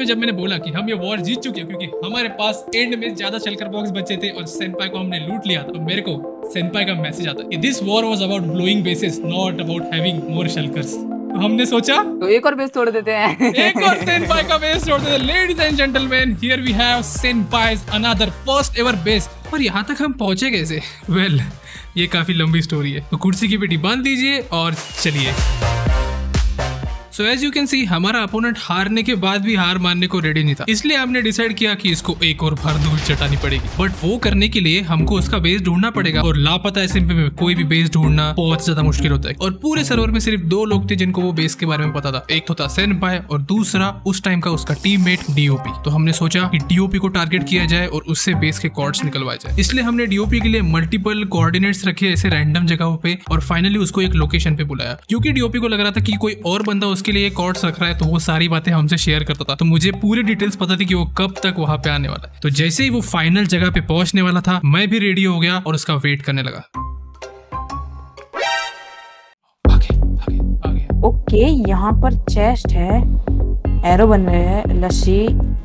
जब मैंने बोला कि हम ये वॉर जीत चुके हैं क्योंकि हमारे पास एंड में ज्यादा शल्कर बॉक्स बचे थे और सेनपाई को हमने लूट लिया था, तो मेरे को सेनपाई का मैसेज आता कि this war was about blowing bases, not about having more shulkers. तो हमने सोचा तो एक और बेस तोड़ देते हैं। एक और सेनपाई का बेस तोड़ देते हैं। Ladies and gentleman, here we have senpais another first ever base. और यहाँ तक हम पहुंचे कैसे? वेल, ये काफी लंबी स्टोरी है, तो कुर्सी की पेटी बांध दीजिए और चलिए। So as you can see, हमारा अपोनेंट हारने के बाद भी हार मानने को रेडी नहीं था, इसलिए हमने डिसाइड किया कि इसको एक और बार धूल चटानी पड़ेगी। बट वो करने के लिए हमको उसका बेस ढूंढना पड़ेगा, और लापता SMP में कोई भी बेस ढूंढना बहुत ज्यादा मुश्किल होता है। और पूरे सर्वर में सिर्फ 2 लोग थे जिनको वो बेस के बारे में पता था। एक तो था सेनपाई और दूसरा उस टाइम का उसका टीममेट DOP। तो हमने सोचा कि DOP को टारगेट किया जाए और उससे बेस के कॉर्ड्स निकलवाए जाए। इसलिए हमने DOP के लिए मल्टीपल कोऑर्डिनेट्स रखे ऐसे रैंडम जगहों पे, और फाइनली उसको एक लोकेशन पे बुलाया। क्योंकि DOP को लग रहा था कि कोई और बंदा उसके लिए कॉर्ड्स रख रहा है, तो वो सारी बातें हमसे शेयर करता था। तो मुझे पूरी डिटेल्स पता थी कि वो कब तक वहां पे आने वाला है। तो जैसे ही वो फाइनल जगह पे पहुंचने वाला था, मैं भी रेडी हो गया और उसका वेट करने लगा। आगे। ओके, यहाँ पर चेस्ट है, एरो बन रहे हैं, लस्सी,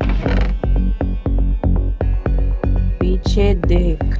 पीछे देख।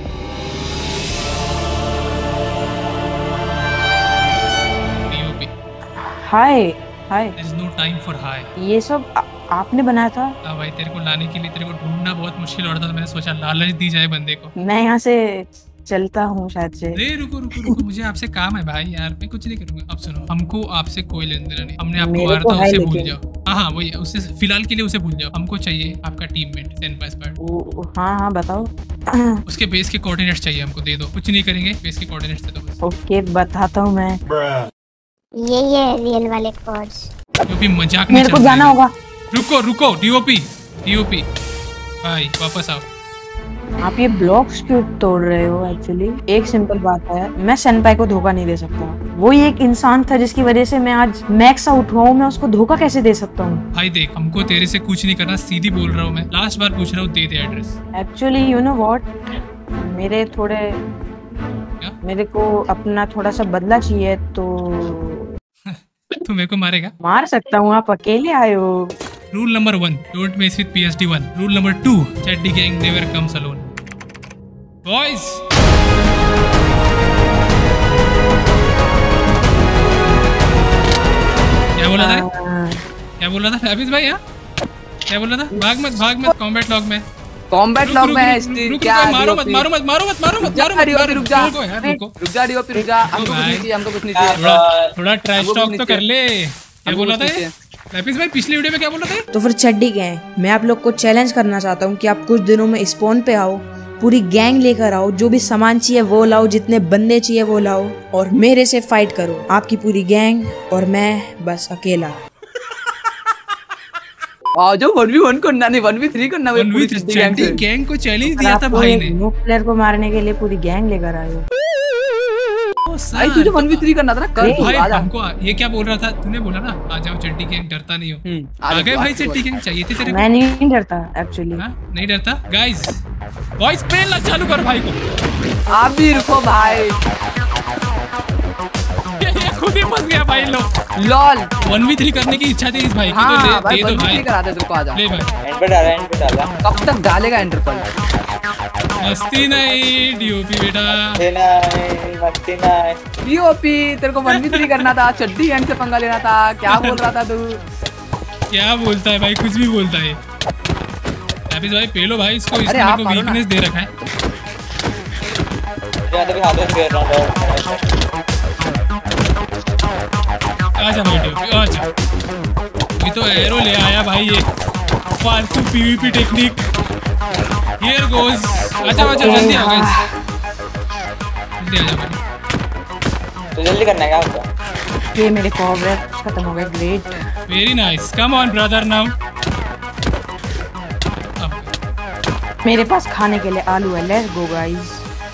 हाय हाय। There is no time for hi. ये सब आपने बनाया था? हाँ भाई, तेरे को लाने के लिए तेरे को ढूंढना बहुत मुश्किल हो रहा था, तो मैंने सोचा लालच दी जाए बंदे को। मैं यहाँ से चलता हूँ शायद से। रुको, मुझे आपसे काम है भाई यार, मैं कुछ नहीं करूंगा। अब सुनो, हमको आपसे कोई लेन देना नहीं। हमने आपको मारा था, उसे भूल जाओ। हाँ वही, उससे फिलहाल के लिए उसे भूल जाओ। हमको चाहिए आपका टीममेट सेनपाई स्क्वाड। हाँ बताओ। उसके बेस के कोऑर्डिनेट्स चाहिए हमको, दे दो। कुछ नहीं करेंगे, बेस के कोऑर्डिनेट्स दे दो। ओके, बताता हूँ मैं। ये रियल वाले कोड्स। क्योंकि मजाक नहीं, मेरे को जाना होगा। रुको DOP भाई वापस आओ। आप ये ब्लॉक्स क्यों तोड़ रहे हो? एक्चुअली एक सिंपल बात है, मैं सेनपाई को धोखा नहीं दे सकता। वो ही एक इंसान था जिसकी वजह से मैं आज मैक्स आउट हुआ हूँ, मैं उसको धोखा कैसे दे सकता हूँ? भाई देख, हमको तेरे से कुछ नहीं करना, सीधी बोल रहा हूँ मैं। लास्ट बार पूछ रहा हूँ, दे दे address. Actually you know what, मेरे को अपना थोड़ा सा बदला चाहिए, तो तू मेरे को मारेगा? मार सकता हूँ, आप अकेले आए हो। Rule number 1, don't mess with PSD1। Rule number 2, Chaddi gang never comes alone. Boys, क्या बोला था? क्या बोल रहा था हाफिज भाई? क्या बोल रहा था? भाग मत कॉम्बैट लॉग में। कॉम्बैट लॉग में क्या? मारो मत रुक जा, हमको कुछ नहीं चाहिए। थोड़ा ट्रैश टॉक तो कर ले। क्या बोला था हाफिज भाई पिछले वीडियो में? क्या बोला था? तो फिर चड्डी गैंग, मैं आप लोग को चैलेंज करना चाहता हूँ कि आप कुछ दिनों में स्पॉन पे आओ, पूरी गैंग लेकर आओ, जो भी सामान चाहिए वो लाओ, जितने बंदे चाहिए वो लाओ, और मेरे से फाइट करो। आपकी पूरी गैंग और मैं बस अकेला। जो 1v1 करना नहीं, 1v3 करना। चड्डी गैंग को चैलेंज दिया था भाई ने। न्यू प्लेयर को मारने के लिए पूरी गैंग लेकर आए हो। भाई तुझे 1v3 करना था ना, कर भाई। हमको ये क्या बोल रहा था? तूने बोला ना आ जाओ चड्डी गैंग, डरता नहीं हो। आ गए भाई, चड्डी गैंग चाहिए थे तेरे को। मैं नहीं डरता एक्चुअली। नहीं डरता? गाइस, वॉइस पेन चालू कर भाई को। आप भी रुको भाई। ये खुद ही फंस गया भाई। लॉल 1v3 करने की इच्छा थी इस भाई की, तो दे दो भाई। करा दे, रुको, आजा। ले भाई। एंड पे डाला। कब तक डालेगा एंटर पर? मस्ती नहीं DOP बेटा, मस्ती नहीं। DOP तेरे को 1v3 करना था, चड्डी गैंग से पंगा लेना था। क्या बोल रहा था तू? क्या बोलता है भाई, कुछ भी बोलता है। हाफिज भाई पेलो भाई इसको, इसने मेरे को वीकनेस दे रखा है। आजा भाई DOP, आजा। ये तो एरो ले आया भाई, ये फालतू PvP टेक्निक। Here goes। आजा जल्दी आ गए, जल्दी आजा भाई। तो जल्दी करना है क्या? ये मेरे कॉब्रेट खत्म हो गए। Great, very nice, come on brother now. मेरे पास खाने के लिए आलू है, लेट्स गो गाइस।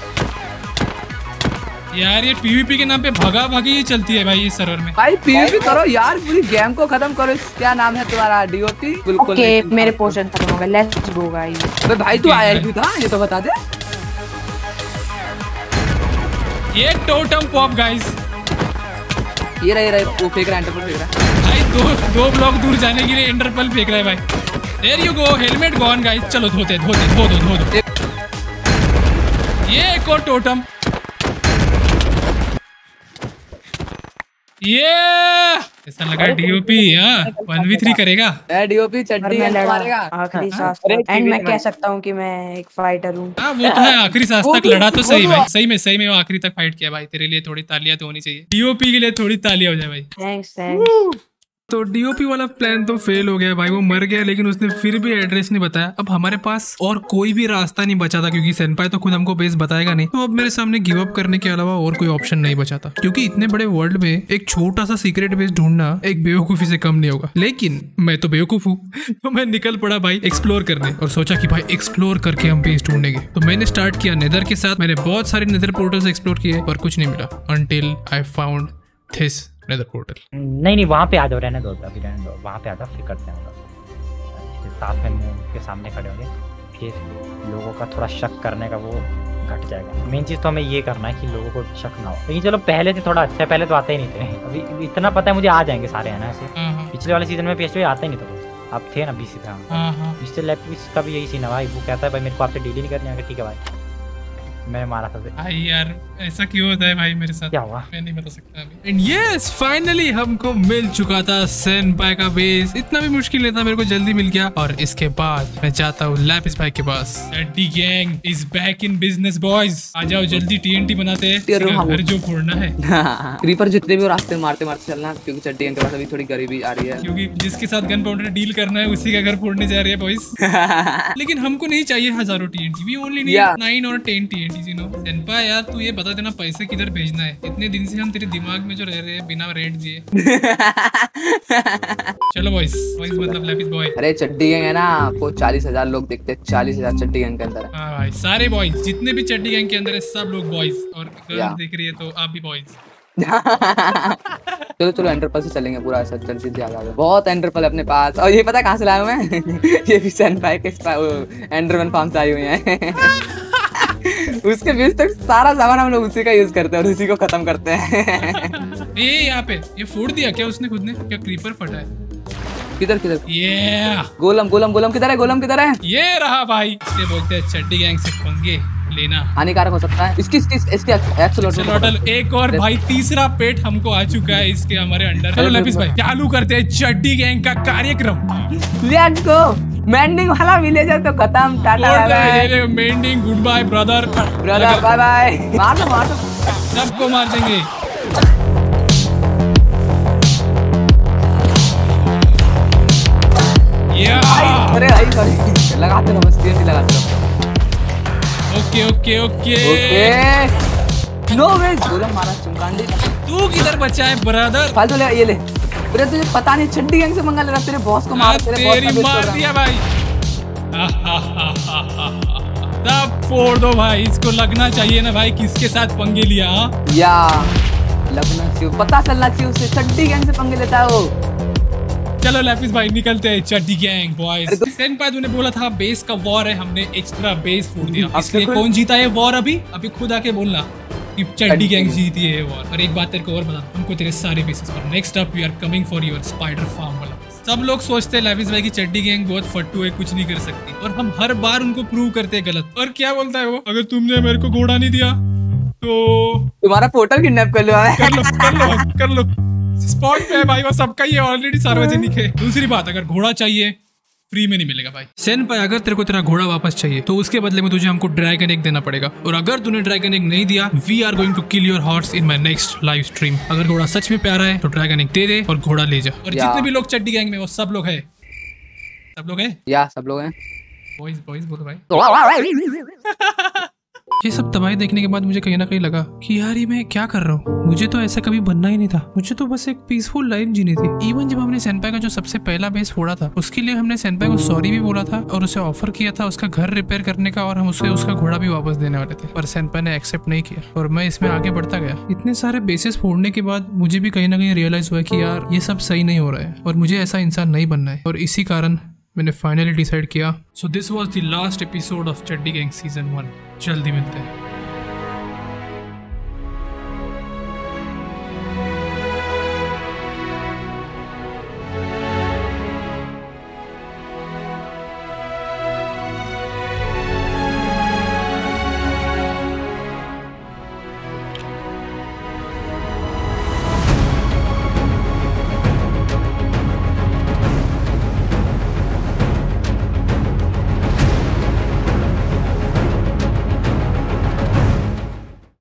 यार ये PvP के नाम पे भगा भागी ही चलती है भाई इस सर्वर में। भाई PvP करो यार, पूरी गेम को खत्म करो। क्या नाम है तुम्हारा? DOP। बिल्कुल ओके, मेरे पोर्शन खत्म हो गए, लेट्स गो गाइस। अबे भाई तू आया क्यों था, ये तो बता दे। ये टोटम पॉप गाइस। ये रहा वो फेंक रहा है, एंटर पर फेंक रहा है भाई। दो ब्लॉक दूर जाने के लिए एंडरपल फेंक रहा है भाई। There you go, helmet gone guys. चलो धो दो। ये एक और टोटम, ये ऐसा लगा डीओपी। हाँ 1v3 करेगा। डीओपी चड्डी मैं लड़ा मारेगा। आखिरी सांस तक। एंड मैं कह सकता हूँ कि मैं एक फाइटर हूँ। हाँ वो तो है, आखिरी सांस तक लड़ा तो सही भाई, सही में वो आखिरी तक फाइट किया भाई। तेरे लिए थोड़ी तालियां तो होनी चाहिए, डीओपी के लिए थोड़ी तालियां हो जाए भाई। थैंक्स। तो डीओपी वाला प्लान तो फेल हो गया भाई, वो मर गया, लेकिन उसने फिर भी एड्रेस नहीं बताया। अब हमारे पास और कोई भी रास्ता नहीं बचा था, क्योंकि सेनपाई तो खुद हमको बेस बताएगा नहीं। तो अब मेरे सामने गिव अप करने के अलावा और कोई ऑप्शन नहीं बचा था, क्योंकि इतने बड़े वर्ल्ड में एक छोटा सा सीक्रेट बेस ढूंढना एक बेवकूफी से कम नहीं होगा। लेकिन मैं तो बेवकूफ हूँ तो मैं निकल पड़ा भाई एक्सप्लोर करने, और सोचा कि भाई एक्सप्लोर करके हम बेस ढूंढेंगे। तो मैंने स्टार्ट किया नेदर के साथ। मैंने बहुत सारे नेदर पोर्टल्स एक्सप्लोर किए पर कुछ नहीं मिला, until I found this nether portal. नहीं वहाँ पे आ जाओ, रहने दो अभी, रहने दो, वहाँ पे आ जाओ, फिर करते हैं हम लोग साथ में मुंह के सामने खड़े होंगे, फिर लोगों का थोड़ा शक करने का वो घट जाएगा। मेन चीज़ तो हमें ये करना है कि लोगों को शक ना हो। लेकिन चलो पहले से थोड़ा अच्छा है, पहले तो आते ही नहीं थे, अभी इतना पता है मुझे आ जाएंगे सारे, है ना ऐसे। पिछले वाले सीजन में PSV आते ही नहीं थे, आप थे ना 20 मिस्टर लैपिस का भी यही सीन है भाई। वो कहता है भाई मेरे को आपसे डील ही नहीं करनी है। ठीक है भाई, मैं मारा था भाई। यार ऐसा क्यों होता है भाई मेरे साथ, क्या हुआ मैं नहीं बता सकता अभी। एंड यस फाइनली हमको मिल चुका था सेनपाई का बेस। इतना भी मुश्किल नहीं था, मेरे को जल्दी मिल गया। और इसके बाद मैं जाता हूँ लैपिस भाई के पास। Chaddi gang is back in business boys, आ जाओ जल्दी TNT बनाते हैं, घर जो फोड़ना है। क्रीपर जितने भी रास्ते मारते चलना, क्योंकि चड्डी गैंग के पास अभी थोड़ी गरीबी आ रही है, क्योंकि जिसके साथ गन पाउडर डील करना है उसी का घर फोड़ने जा रही है बॉयज। लेकिन हमको नहीं चाहिए हजारों TNT, वी ओनली नीड 9 और 10 TNT। सेनपाई यार तू ये बता देना पैसे किधर भेजना है, इतने दिन से हम तेरे दिमाग में जो रह रहे हैं बिना रेट दिए। चलो बॉयज मतलब लैपिस बॉय। अरे चड्डी गैंग है ना, आपको 40,000 लोग देखते हैं, 40,000 चड्डी गैंग के अंदर है। हाँ भाई सारे बॉयज, जितने भी चड्डी गैंग के अंदर है सब लोग बॉयज, और गर्ल देख रही है तो आप भी बॉयज। चलो एंडरपल से चलेंगे पूरा, ऐसा जल्दी से आ जाओ। बहुत एंडरपल अपने पास, और ये पता कहाँ से लाया हूँ मैं ये भी सेनपाई के एंडरमैन फार्म से आई हुई है। उसके बीच तक सारा सामान हम लोग उसी का यूज करते हैं और उसी को खत्म करते हैं। ये यहाँ पे ये फोड़ दिया क्या उसने खुद ने, क्या क्रीपर फटा है? किधर ये गोलम किधर है? गोलम किधर है? ये रहा भाई, इसके बोलते हैं चड्डी गैंग से पंगे लेना हानिकारक हो सकता है। इसकी एक्सोलोटल एक और भाई तीसरा पेट हमको आ चुका है इसके हमारे अंडर। चलो लैपिस भाई चालू करते हैं चड्डी गैंग का कार्यक्रम। Let's go. मेंडिंग वाला विलेजर तो खत्म, टाटा bye bye. Mending goodbye brother bye bye. मार दो सबको मार देंगे। अरे भाई सॉरी, लगाते रहो बस, TNT लगाते रहो। ओके नो वे, गोलम मारा चमकांडी। तू किधर बचा है ब्रदर? फालतू ले, ये ले। अरे तुझे पता नहीं चड्डी गैंग से मंगा ले रहा, तेरे बॉस को मार, तेरे बॉस को मार दिया भाई। तब फोड़ दो भाई, इसको लगना चाहिए ना भाई किसके साथ पंगे लिया। या लगना चाहिए, पता चलना चाहिए उसे, चड्डी गैंग से पंगे लेता है वो। चलो लैपिस भाई निकलते हैं चड्डी गैंग बॉयज। सेनपाई तूने बोला था बेस का वॉर है, हमने एक्स्ट्रा बेस फोड़ दिया, इसलिए कौन जीता है वॉर? अभी खुद आके बोलना कि चड्डी गैंग जीती है वॉर। और एक बात तेरे को और बता, हमको तेरे सारे बेसिस पर next up we are coming for your spider farm वाला। सब लोग सोचते हैं लैपिस भाई की चड्डी गैंग बहुत फट्टू है, कुछ नहीं कर सकती, और हम हर बार उनको प्रूव करते हैं गलत। और क्या बोलता है वो, अगर तुमने मेरे को घोड़ा नहीं दिया तो तुम्हारा पोर्टल किडनैप कर लो। कर लो स्पॉट पे है भाई, वो सबका ही ऑलरेडी सार्वजनिक है। दूसरी बात, अगर घोड़ा चाहिए फ्री में नहीं मिलेगा भाई। सेनपाई अगर तेरे को तेरा घोड़ा वापस चाहिए तो उसके बदले में तुझे हमको ड्रैगन एग देना पड़ेगा, और अगर तूने ड्रैगन एग नहीं दिया we are going to kill your horse in my next live stream. अगर घोड़ा सच में प्यारा है तो ड्रैगन एग दे दे और घोड़ा ले जा। और जितने भी लोग चड्डी गैंग में वो सब लोग है या सब लोग हैं बॉयज बोलो भाई। ये सब तबाही देखने के बाद मुझे कहीं ना कहीं लगा कि यार ये मैं क्या कर रहा हूँ, मुझे तो ऐसा कभी बनना ही नहीं था। मुझे तो बस एक पीसफुल लाइफ जीनी थी। इवन जब हमने सेनपाई का जो सबसे पहला बेस फोड़ा था उसके लिए हमने सेनपाई को सॉरी भी बोला था और उसे ऑफर किया था उसका घर रिपेयर करने का, और हम उसे उसका घोड़ा भी वापस देने वाले थे, पर सेनपाई ने एक्सेप्ट नहीं किया और मैं इसमें आगे बढ़ता गया। इतने सारे बेसिस फोड़ने के बाद मुझे भी कहीं ना कहीं रियलाइज हुआ कि यार ये सब सही नहीं हो रहा है और मुझे ऐसा इंसान नहीं बनना है, और इसी कारण मैंने फाइनली डिसाइड किया। So this was the last episode of Chaddi gang season 1। जल्दी मिलते हैं।